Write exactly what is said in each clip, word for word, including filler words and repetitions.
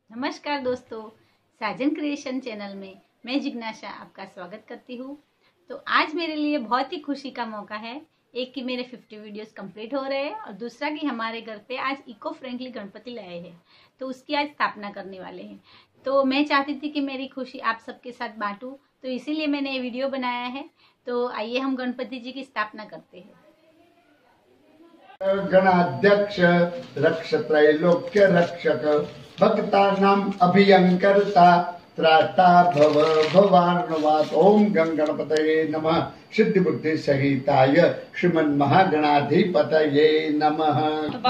नमस्कार दोस्तों, साजन creation channel में मैं जिज्ञासा आपका स्वागत करती हूँ। तो आज मेरे लिए बहुत ही खुशी का मौका है, एक कि मेरे पचास वीडियोस कंप्लीट हो रहे हैं और दूसरा कि हमारे घर पे आज इको फ्रेंडली गणपति लाए हैं, तो उसकी आज स्थापना करने वाले हैं। तो मैं चाहती थी कि मेरी खुशी आप सबके साथ बांटूं, तो इसीलिए मैंने ये वीडियो बनाया है। तो आइए हम गणपति जी की स्थापना करते हैं। गणाध्यक्ष रक्ष त्रैलोक्य रक्षक भक्तानाम अभियंकर्ता त्राता भव भवानुवाद। ओम गं गणपतये नमः। सिद्धि बुद्धि सहिताय श्रीमन् महागणाधिपतये नमः।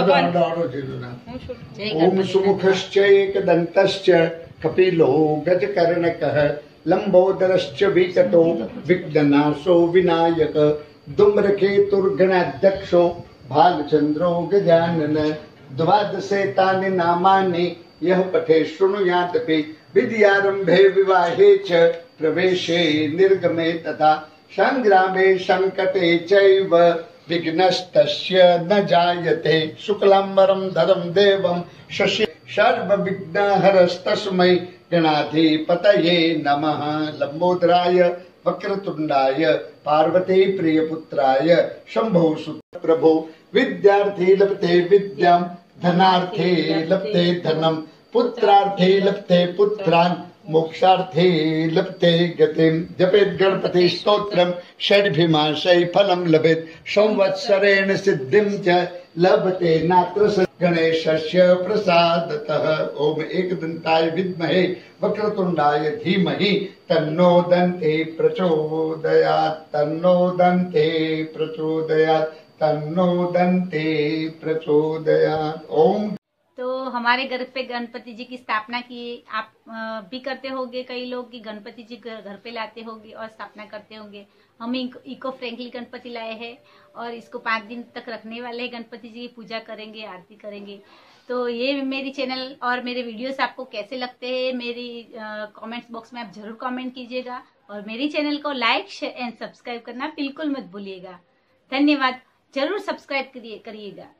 ओम सुमुखश्च एकदन्तश्च कपिलो गजकर्णकः लंबोदरश्च विकटो विघ्ननाशो विनायक धूम्रकेतुर्गणाध्यक्षो भालचंद्रो गजानन। द्वादशे तानि नामानि यः पठे शृणुयादपि विद्यारंभे विवाहे च प्रवेशे निर्गमे तथा संग्रामे संकटे चैव विघ्नस्तस्य न जायते। शुक्लांबरं धरं देवं शशि सर्वविघ्नहरस्तस्मै गणाधिपतये नमः। लंबोदराय वक्रतुंडाय पार्वती प्रियपुत्राय शंभो सुत प्रभो विद्यार्थी लभते विद्यां धनार्थी लभते धनम पुत्रार्थी लभते पुत्रान् मोक्षार्थी लभते गतिं। जपेत् गणपति स्तोत्रम षड्भिमाशै फलं लभेत् संवत्सरेण सिद्धिं च लभते नात्र गणेशस्य प्रसादतः। ओम एकदन्ताय विद्महे वक्रतुंडाय धीमहि तन्नो दन्ते प्रचोदयात्। तन्नो दन्ते प्रचोदयात्। तन्नो दन्ते प्रचोदयात्। ओम। तो हमारे घर पे गणपति जी की स्थापना की आप भी करते होंगे, कई लोग कि गणपति जी घर पे लाते होंगे और स्थापना करते होंगे। हम इको फ्रेंडली गणपति लाए हैं और इसको पाँच दिन तक रखने वाले हैं। गणपति जी की पूजा करेंगे, आरती करेंगे। तो ये मेरी चैनल और मेरे वीडियोस आपको कैसे लगते हैं, मेरी कमेंट्स बॉक्स में आप जरूर कमेंट कीजिएगा और मेरी चैनल को लाइक शेयर एंड सब्सक्राइब करना बिल्कुल मत भूलिएगा। धन्यवाद। जरूर सब्सक्राइब करिएगा।